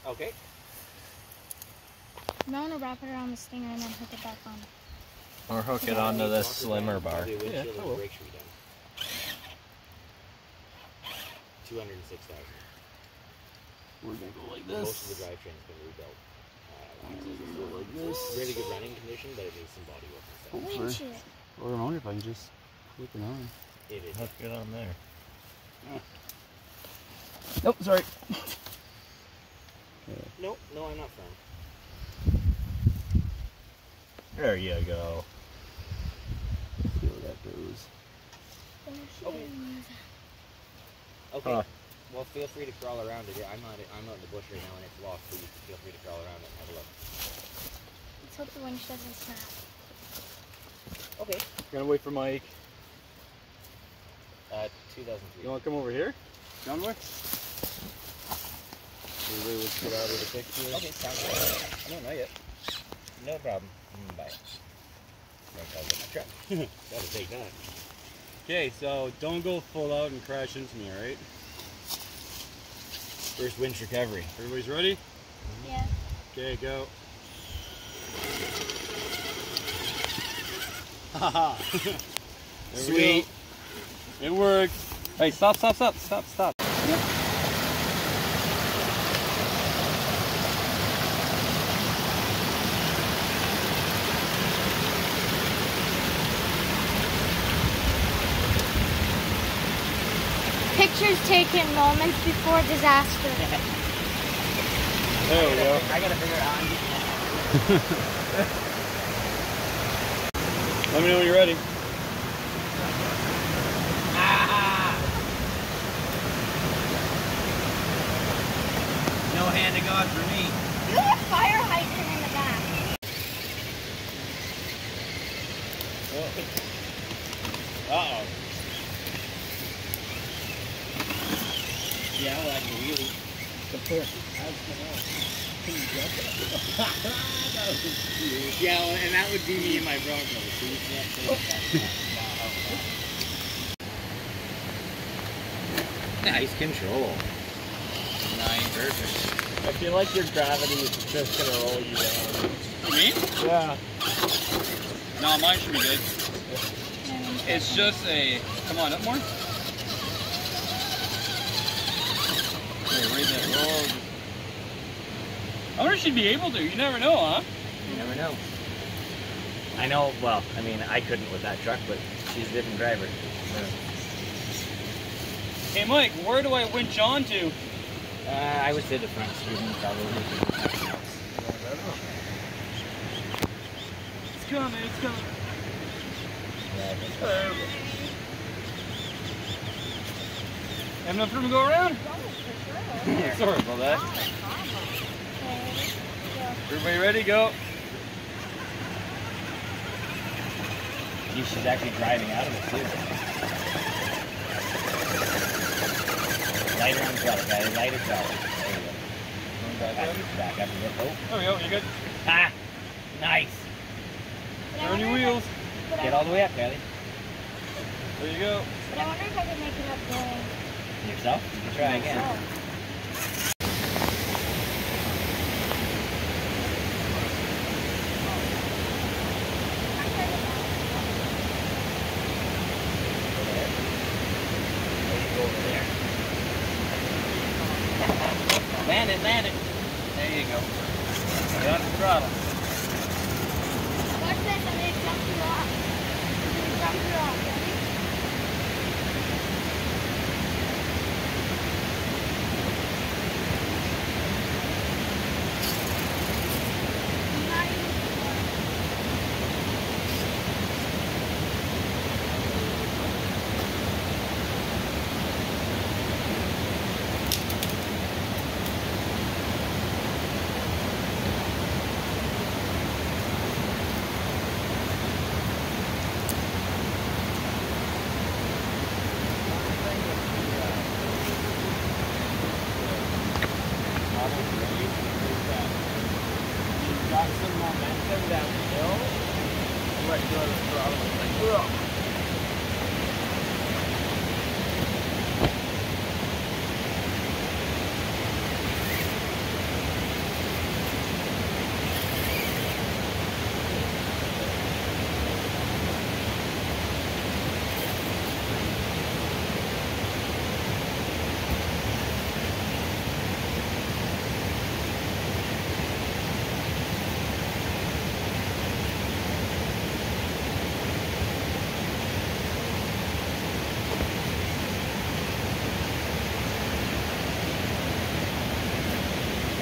Okay. I want to wrap it around the stinger and then hook it back on. Or hook it onto this slimmer bar. Yeah, Yeah, I will. 206,000. We're gonna go like Most this. of the drivetrain's been rebuilt. Like this. Really good running condition, but it needs some body work and stuff. Winch it. Or I wonder if I can just flip it on. It is. Hook it on there. Nope, sorry. Nope, no, I'm not firm. There you go. See where that goes. Okay. Well, feel free to crawl around it. I'm out in the bush right now and it's lost, so you can feel free to crawl around it and have a look. Let's hope the winch doesn't snap. Okay. Gonna wait for Mike. 2003. You want to come over here? John boy? Everybody let's get out of the picture. Okay, sounds good. No, not yet. No problem. Bye. I'll get my truck. That'll take time. Okay, so don't go full out and crash into me, alright? First winch recovery. Everybody's ready? Yeah. Okay, go. Haha. Sweet. It works. Hey, stop. Yep. Pictures taken moments before disaster. There we go. I gotta figure out how I'm getting that. Let me know when you're ready. No hand of God for me. You have a fire hydrant in the back. Uh-oh. Yeah, well, I can really support. Yeah, well, and that would be me and my Bronco. So you can't say that. Nice control. Nice. Perfect. I feel like your gravity is just gonna roll you down. Me? Yeah. No, mine should be good. It's just a... Come on, up more. Okay, raise that roll. I wonder if she'd be able to. You never know, huh? You never know. I know, well, I mean, I couldn't with that truck, but she's a different driver. Hey, Mike, where do I winch on to? I would say the front steering probably. It's coming, it's coming. Yeah, I think so. Have enough room to go around? Sorry about that. Everybody ready? Go. She's actually driving out of it too. Lighter on the throttle, guys. Lighter throttle. There you go. Back up a bit. Oh. There we go. You good? Ah! Nice. Turn your wheels. Get all the way up, Kylie. There you go. But I wonder if I could make it up going. Yourself? You can try again. Land it, land it. There you go. Get on the throttle. Watch this, I'm going to jump you off. I'm going to jump you off. Ready? I'm not even sure. Got some momentum downhill. Let go of the throttle. Like, ugh.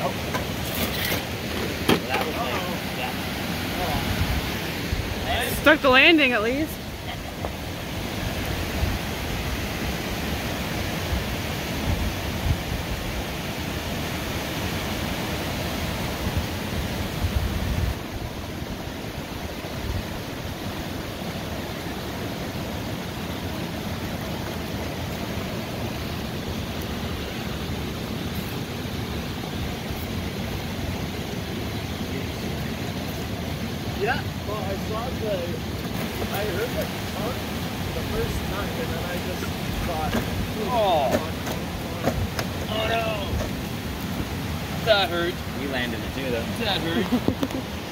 That was like, yeah. Stuck the landing at least. Yeah, well, I heard the tongue the first time, and then I just thought, Oh no! That hurt. You landed it too, though. That hurt.